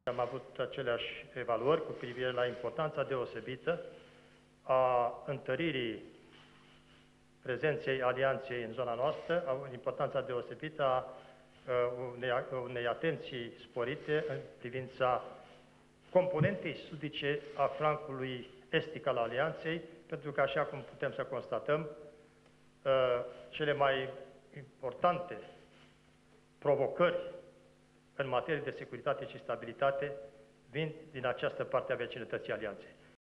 Am avut aceleași evaluări cu privire la importanța deosebită a întăririi prezenței alianței în zona noastră, a importanța deosebită a unei atenții sporite în privința componentei sudice a flancului estic al alianței, pentru că, așa cum putem să constatăm, cele mai importante provocări în materie de securitate și stabilitate vin din această parte a vecinătății alianței.